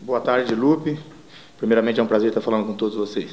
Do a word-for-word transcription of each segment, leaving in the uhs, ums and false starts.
Boa tarde, Lupe. Primeiramente, é um prazer estar falando com todos vocês.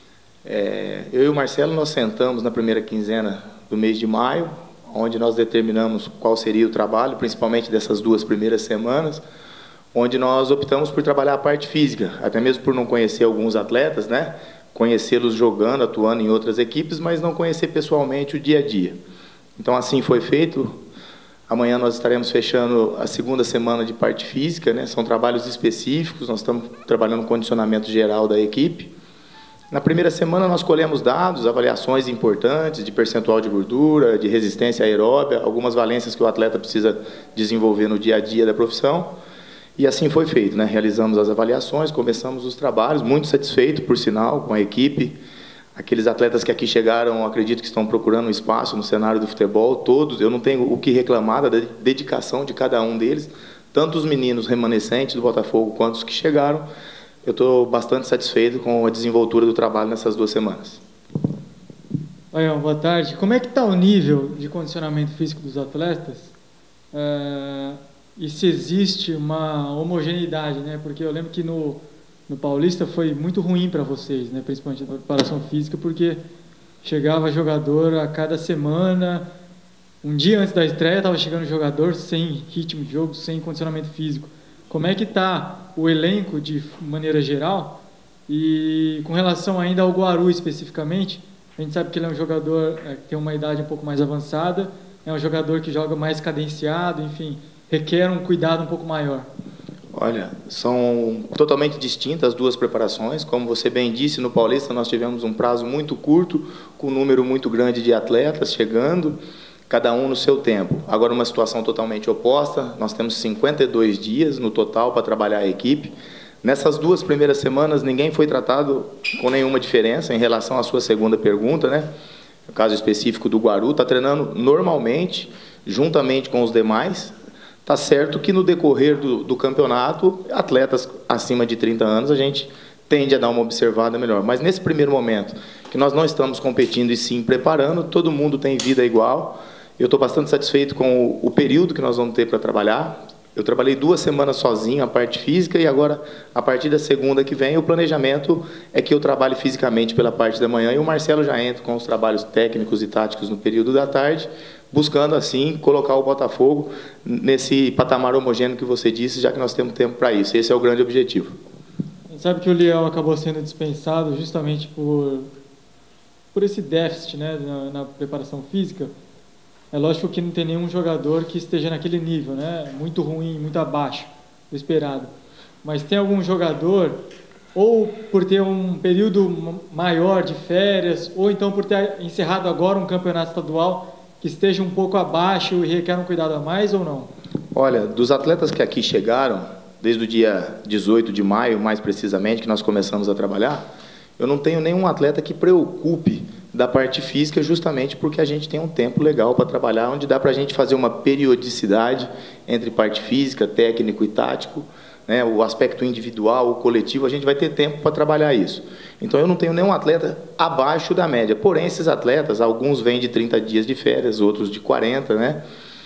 É, eu e o Marcelo, nós sentamos na primeira quinzena do mês de maio, onde nós determinamos qual seria o trabalho, principalmente dessas duas primeiras semanas, onde nós optamos por trabalhar a parte física, até mesmo por não conhecer alguns atletas, né? Conhecê-los jogando, atuando em outras equipes, mas não conhecer pessoalmente o dia a dia. Então, assim foi feito. Amanhã nós estaremos fechando a segunda semana de parte física, né? São trabalhos específicos, nós estamos trabalhando o condicionamento geral da equipe. Na primeira semana nós colhemos dados, avaliações importantes de percentual de gordura, de resistência aeróbia, algumas valências que o atleta precisa desenvolver no dia a dia da profissão. E assim foi feito, né? Realizamos as avaliações, começamos os trabalhos, muito satisfeito, por sinal, com a equipe. Aqueles atletas que aqui chegaram, acredito que estão procurando um espaço no cenário do futebol, todos, eu não tenho o que reclamar da dedicação de cada um deles, tanto os meninos remanescentes do Botafogo quanto os que chegaram. Eu estou bastante satisfeito com a desenvoltura do trabalho nessas duas semanas. Oi, boa tarde. Como é que está o nível de condicionamento físico dos atletas? É... E se existe uma homogeneidade, né? Porque eu lembro que no, no Paulista foi muito ruim para vocês, né? Principalmente na preparação física, porque chegava jogador a cada semana, um dia antes da estreia estava chegando jogador sem ritmo de jogo, sem condicionamento físico. Como é que está o elenco de maneira geral? E com relação ainda ao Guaru especificamente, a gente sabe que ele é um jogador é, que tem uma idade um pouco mais avançada, é um jogador que joga mais cadenciado, enfim, requer um cuidado um pouco maior. Olha, são totalmente distintas as duas preparações. Como você bem disse, no Paulista nós tivemos um prazo muito curto, com um número muito grande de atletas chegando, cada um no seu tempo. Agora, uma situação totalmente oposta, nós temos cinquenta e dois dias no total para trabalhar a equipe. Nessas duas primeiras semanas, ninguém foi tratado com nenhuma diferença em relação à sua segunda pergunta, né? No caso específico do Guaru, está treinando normalmente, juntamente com os demais. Tá certo que no decorrer do, do campeonato, atletas acima de trinta anos, a gente tende a dar uma observada melhor. Mas nesse primeiro momento, que nós não estamos competindo e sim preparando, todo mundo tem vida igual. Eu estou bastante satisfeito com o, o período que nós vamos ter para trabalhar. Eu trabalhei duas semanas sozinho a parte física e agora, a partir da segunda que vem, o planejamento é que eu trabalhe fisicamente pela parte da manhã e o Marcelo já entra com os trabalhos técnicos e táticos no período da tarde, buscando, assim, colocar o Botafogo nesse patamar homogêneo que você disse, já que nós temos tempo para isso. Esse é o grande objetivo. A gente sabe que o Leão acabou sendo dispensado justamente por, por esse déficit, né, na, na preparação física. É lógico que não tem nenhum jogador que esteja naquele nível, né, muito ruim, muito abaixo do esperado. Mas tem algum jogador, ou por ter um período maior de férias, ou então por ter encerrado agora um campeonato estadual, que esteja um pouco abaixo e requer um cuidado a mais ou não? Olha, dos atletas que aqui chegaram, desde o dia dezoito de maio, mais precisamente, que nós começamos a trabalhar, eu não tenho nenhum atleta que preocupe da parte física, justamente porque a gente tem um tempo legal para trabalhar, onde dá para a gente fazer uma periodicidade entre parte física, técnico e tático, né, o aspecto individual, o coletivo, a gente vai ter tempo para trabalhar isso. Então, eu não tenho nenhum atleta abaixo da média. Porém, esses atletas, alguns vêm de trinta dias de férias, outros de quarenta, né?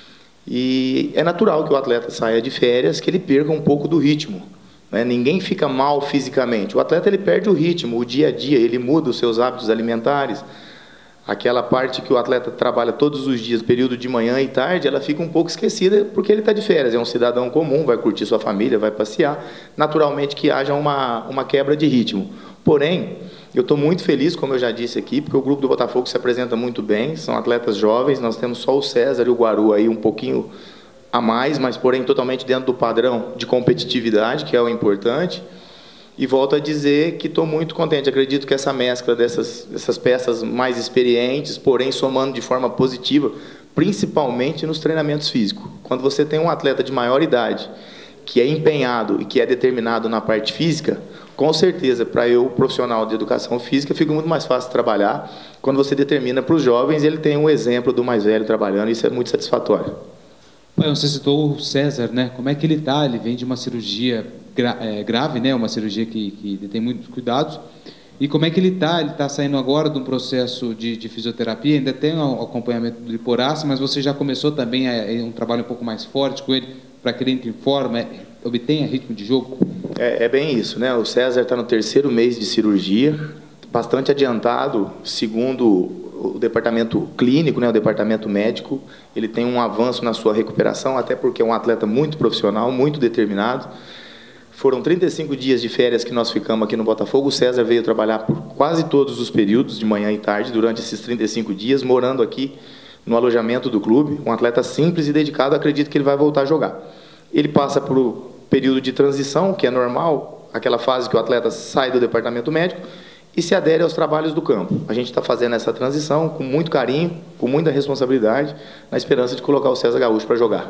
E é natural que o atleta saia de férias, que ele perca um pouco do ritmo, né? Ninguém fica mal fisicamente. O atleta, ele perde o ritmo, o dia a dia, ele muda os seus hábitos alimentares. Aquela parte que o atleta trabalha todos os dias, período de manhã e tarde, ela fica um pouco esquecida porque ele está de férias. É um cidadão comum, vai curtir sua família, vai passear. Naturalmente que haja uma, uma quebra de ritmo. Porém, eu estou muito feliz, como eu já disse aqui, porque o grupo do Botafogo se apresenta muito bem, são atletas jovens, nós temos só o César e o Guaru aí um pouquinho a mais, mas porém totalmente dentro do padrão de competitividade, que é o importante. E volto a dizer que estou muito contente, acredito que essa mescla dessas, dessas peças mais experientes, porém somando de forma positiva, principalmente nos treinamentos físicos. Quando você tem um atleta de maior idade, que é empenhado e que é determinado na parte física, com certeza, para eu, profissional de educação física, fica muito mais fácil trabalhar. Quando você determina para os jovens, ele tem um exemplo do mais velho trabalhando, isso é muito satisfatório. Você citou o César, né? Como é que ele está? Ele vem de uma cirurgia gra é, grave, né? Uma cirurgia que, que tem muitos cuidados. E como é que ele está? Ele está saindo agora de um processo de, de fisioterapia, ainda tem o acompanhamento do Liporace, mas você já começou também a, a um trabalho um pouco mais forte com ele, para que ele entre em forma, obtenha ritmo de jogo? É, é bem isso, né? O César está no terceiro mês de cirurgia, bastante adiantado, segundo o departamento clínico, né, o departamento médico. Ele tem um avanço na sua recuperação, até porque é um atleta muito profissional, muito determinado. Foram trinta e cinco dias de férias que nós ficamos aqui no Botafogo. O César veio trabalhar por quase todos os períodos, de manhã e tarde, durante esses trinta e cinco dias, morando aqui no alojamento do clube. Um atleta simples e dedicado, acredito que ele vai voltar a jogar. Ele passa por um período de transição, que é normal, aquela fase que o atleta sai do departamento médico e se adere aos trabalhos do campo. A gente está fazendo essa transição com muito carinho, com muita responsabilidade, na esperança de colocar o César Gaúcho para jogar.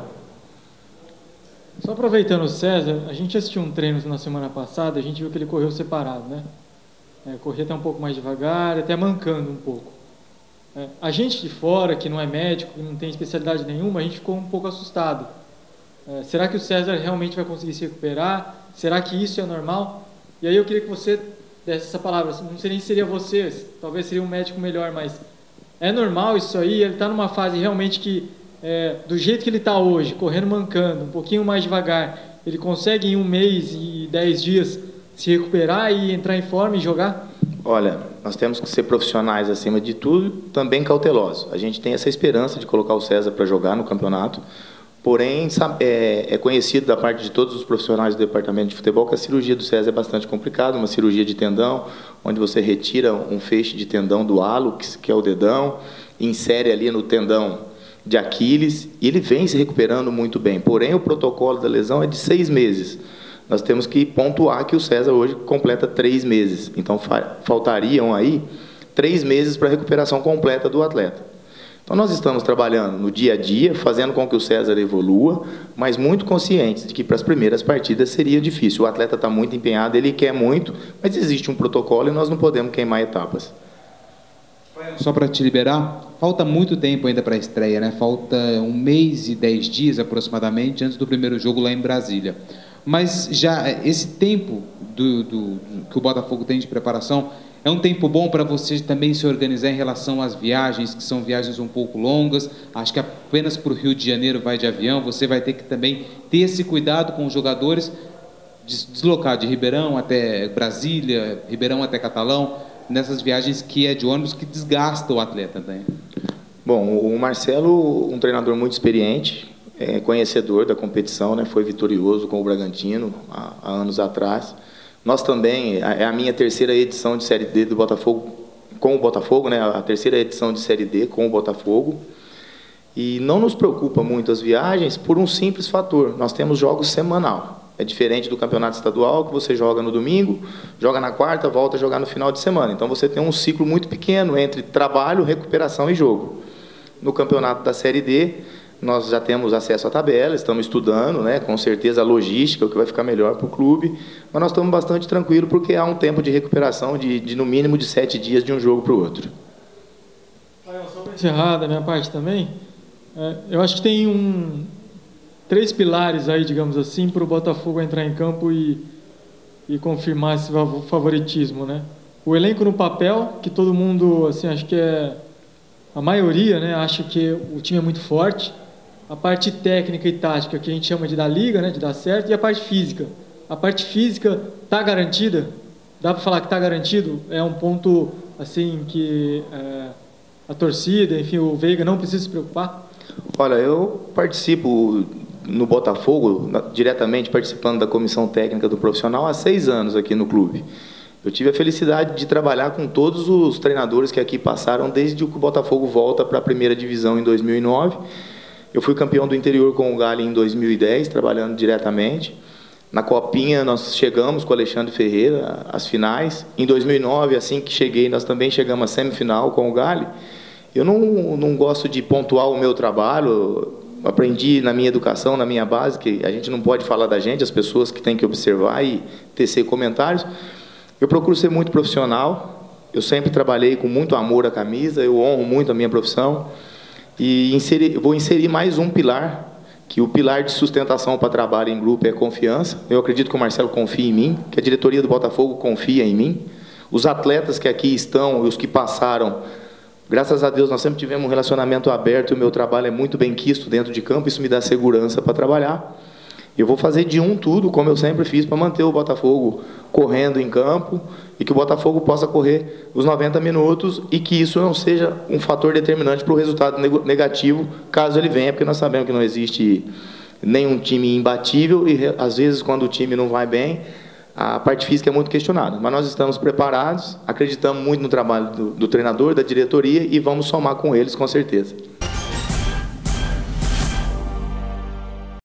Só aproveitando o César, a gente assistiu um treino na semana passada, a gente viu que ele correu separado, né? É, corria até um pouco mais devagar, até mancando um pouco. É, a gente de fora, que não é médico, que não tem especialidade nenhuma, a gente ficou um pouco assustado. É, será que o César realmente vai conseguir se recuperar? Será que isso é normal? E aí eu queria que você desse essa palavra, não sei nem se seria você, talvez seria um médico melhor, mas é normal isso aí? Ele está numa fase realmente que, é, do jeito que ele está hoje, correndo mancando, um pouquinho mais devagar, ele consegue em um mês e dez dias se recuperar e entrar em forma e jogar? Olha, nós temos que ser profissionais acima de tudo, também cautelosos. A gente tem essa esperança de colocar o César para jogar no campeonato, porém é, é conhecido da parte de todos os profissionais do departamento de futebol que a cirurgia do César é bastante complicada, uma cirurgia de tendão, onde você retira um feixe de tendão do halo, que, que é o dedão, insere ali no tendão de Aquiles, e ele vem se recuperando muito bem. Porém, o protocolo da lesão é de seis meses. Nós temos que pontuar que o César hoje completa três meses. Então, fa faltariam aí três meses para a recuperação completa do atleta. Então, nós estamos trabalhando no dia a dia, fazendo com que o César evolua, mas muito conscientes de que para as primeiras partidas seria difícil. O atleta está muito empenhado, ele quer muito, mas existe um protocolo e nós não podemos queimar etapas. Só para te liberar, falta muito tempo ainda para a estreia, né? Falta um mês e dez dias aproximadamente antes do primeiro jogo lá em Brasília. Mas já esse tempo do, do, do, que o Botafogo tem de preparação é um tempo bom para você também se organizar em relação às viagens, que são viagens um pouco longas. Acho que apenas para o Rio de Janeiro vai de avião. Você vai ter que também ter esse cuidado com os jogadores, de deslocar de Ribeirão até Brasília, Ribeirão até Catalão, nessas viagens que é de ônibus, que desgasta o atleta, né? Bom, o Marcelo, um treinador muito experiente, é conhecedor da competição, né? Foi vitorioso com o Bragantino há, há anos atrás. Nós também, é a minha terceira edição de Série D do Botafogo, com o Botafogo, né? A terceira edição de Série D com o Botafogo. E não nos preocupa muito as viagens por um simples fator. Nós temos jogos semanal. É diferente do campeonato estadual, que você joga no domingo, joga na quarta, volta a jogar no final de semana. Então, você tem um ciclo muito pequeno entre trabalho, recuperação e jogo. No campeonato da Série D, nós já temos acesso à tabela, estamos estudando, né, com certeza, a logística, o que vai ficar melhor para o clube, mas nós estamos bastante tranquilos, porque há um tempo de recuperação de, de no mínimo, de sete dias de um jogo para o outro. Só para encerrar da minha parte também, é, eu acho que tem um... três pilares aí, digamos assim, para o Botafogo entrar em campo e, e confirmar esse favoritismo, né? O elenco no papel, que todo mundo, assim, acho que é a maioria, né, acha que o time é muito forte. A parte técnica e tática, que a gente chama de dar liga, né, de dar certo, e a parte física. A parte física está garantida? Dá para falar que está garantido? É um ponto, assim, que é, a torcida, enfim, o Veiga não precisa se preocupar? Olha, eu participo no Botafogo, diretamente participando da comissão técnica do profissional, há seis anos aqui no clube. Eu tive a felicidade de trabalhar com todos os treinadores que aqui passaram desde que o Botafogo volta para a primeira divisão em dois mil e nove. Eu fui campeão do interior com o Galo em dois mil e dez, trabalhando diretamente. Na Copinha, nós chegamos com o Alexandre Ferreira às finais. Em dois mil e nove, assim que cheguei, nós também chegamos à semifinal com o Galo. Eu não, não gosto de pontuar o meu trabalho. Aprendi na minha educação, na minha base, que a gente não pode falar da gente, as pessoas que têm que observar e tecer comentários. Eu procuro ser muito profissional, eu sempre trabalhei com muito amor à camisa, eu honro muito a minha profissão, e inseri, vou inserir mais um pilar, que o pilar de sustentação para trabalho em grupo é confiança. Eu acredito que o Marcelo confia em mim, que a diretoria do Botafogo confia em mim, os atletas que aqui estão e os que passaram, graças a Deus, nós sempre tivemos um relacionamento aberto e o meu trabalho é muito bem quisto dentro de campo, isso me dá segurança para trabalhar. Eu vou fazer de um tudo, como eu sempre fiz, para manter o Botafogo correndo em campo e que o Botafogo possa correr os noventa minutos e que isso não seja um fator determinante para o resultado negativo, caso ele venha, porque nós sabemos que não existe nenhum time imbatível e, às vezes, quando o time não vai bem, a parte física é muito questionada. Mas nós estamos preparados, acreditamos muito no trabalho do, do treinador, da diretoria e vamos somar com eles, com certeza.